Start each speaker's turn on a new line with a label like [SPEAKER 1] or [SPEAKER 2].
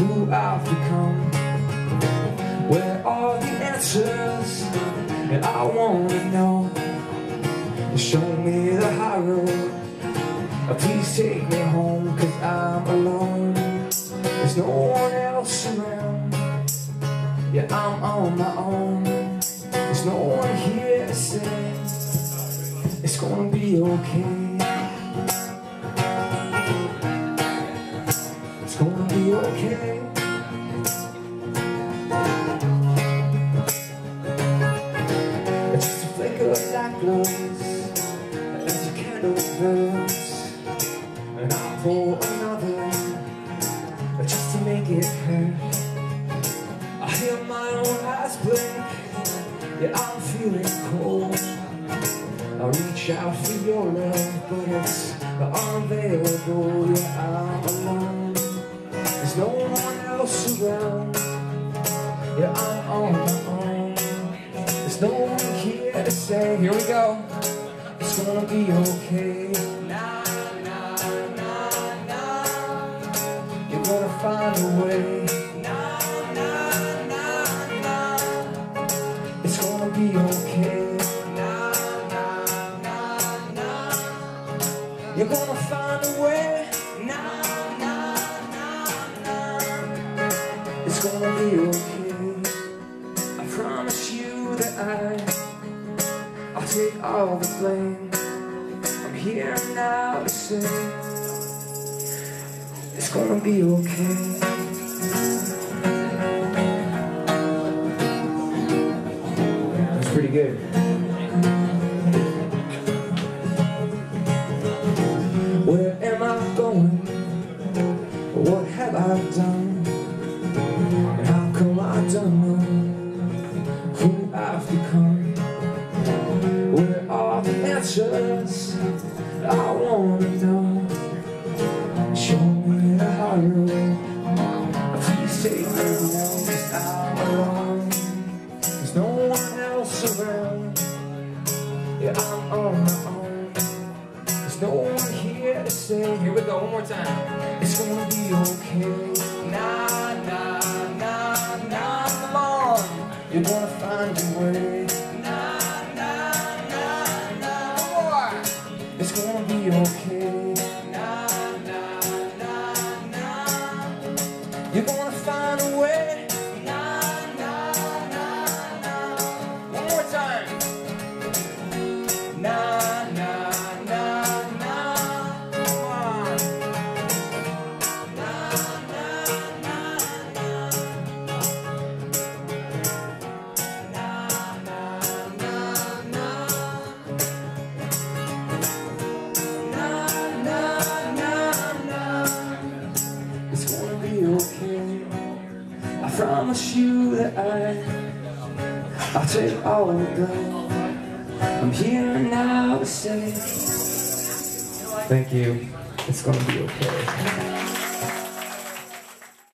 [SPEAKER 1] who I've become. Where are the answers? And I wanna know. Show me the high road. Please take me home, 'cause I'm alone. There's no one else around. Yeah, I'm on my own. There's no one here to say it's gonna be okay. It's gonna be okay. It's just a flicker of black glows as the candle burns, and I'll pour another just to make it hurt. I hear my own eyes blink, yeah, I'm feeling cold. I reach out for your love, but it's unavailable. Yeah, I'm alone. There's no one else around. Yeah, I'm on my own. There's no one here to say, here we go, it's gonna be okay. Nah, nah, nah, nah. You're gonna find a way. Nah, nah, nah, nah. It's gonna be okay. You're gonna find a way. Nah, nah, nah, nah. It's gonna be okay. I promise you that I'll take all the blame. I'm here now to say it's gonna be okay. That's pretty good. Where am I going? What have I done? And how come I don't know who I've become? Where are the answers? I wanna know. Show me the high road. Please take me home, 'cause I'm alone. There's no one else around. Yeah, I'm on my own. There's no one here to say, here we go, one more time, it's gonna be okay. Nah, nah, nah, nah, come on, you're gonna find your way. Nah, nah, nah, nah, more, it's gonna be okay. Nah, nah, nah, nah, you're gonna find a way. Nah, nah, nah, nah, one more time. Nah, nah. Okay. I promise you that I'll take all of it. I'm here now to say thank you. It's gonna be okay.